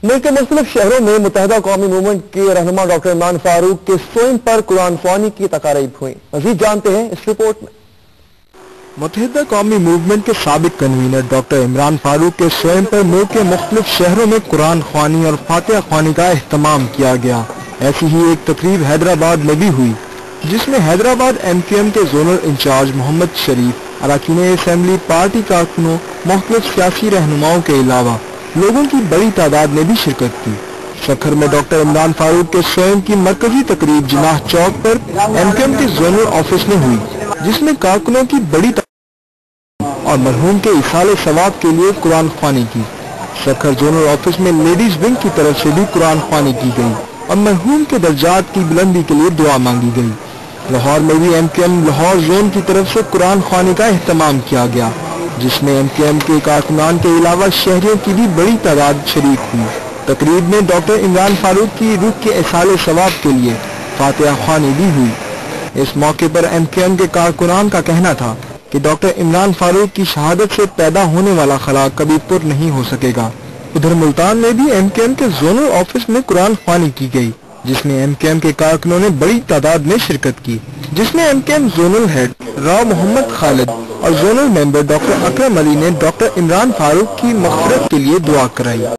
ملک کے مختلف شہروں میں متحدہ قومی موومنٹ کے رہنما ڈاکٹر عمران فاروق کے سوئم پر قرآن خوانی کی تقاریب ہوئیں۔ مزید جانتے ہیں اس رپورٹ میں۔ متحدہ قومی موومنٹ کے سابق کنوینر ڈاکٹر عمران فاروق کے سوئم پر ملک کے مختلف شہروں میں قرآن خوانی اور فاتحہ خوانی کا اہتمام کیا گیا۔ ایسی ہی ایک تقریب حیدرآباد میں بھی ہوئی، جس میں حیدرآباد ایم کیو ایم کے زونل انچارج محمد شریف، اراکین اسمبلی، پارٹی کارکنوں، مختلف سیاسی رہنماؤں کے علاوہ لوگوں کی بڑی تعداد نے بھی شرکت کی۔ سکھر میں ڈاکٹر عمران فاروق کے سوئم کی مرکزی تقریب جناح چوک پر ایم کیو ایم کے زونل آفس میں ہوئی، جس میں کارکنوں کی بڑی تعداد اور مرحوم کے ایصال ثواب کے لیے قرآن خوانی کی۔ سکھر زونل آفس میں لیڈیز ونگ کی طرف سے بھی قرآن خوانی کی گئی اور مرحوم کے درجات کی بلندی کے لیے دعا مانگی گئی۔ لاہور میں بھی M Q M Lahore zone کی طرف سے قرآن خوانی کا اہتمام کیا گیا، جس میں ایم کیو ایم کے کارکنان کے علاوہ شہریوں کی بھی بڑی تعداد شریک ہوئی۔ تقریب میں ڈاکٹر عمران فاروق کی روح کے ایصال ثواب کے لیے فاتحہ خوانی بھی ہوئی۔ اس موقع پر ایم کیو ایم کے کارکنان کا کہنا تھا کہ ڈاکٹر عمران فاروق کی شہادت سے پیدا ہونے والا خلا کبھی پر نہیں ہو سکے گا۔ ادھر ملتان میں بھی ایم کیو ایم کے زونل آفس میں قرآن خوانی کی گئی، جس میں ایم کیو ایم کے کارکنوں نے بڑی تعداد میں شرکت کی، جس میں M Q M zonal head Rao Muhammad Khalid اور زونل ممبر ڈاکٹر اکرم علی نے ڈاکٹر عمران فاروق کی مغفرت کے لیے دعا کرائی۔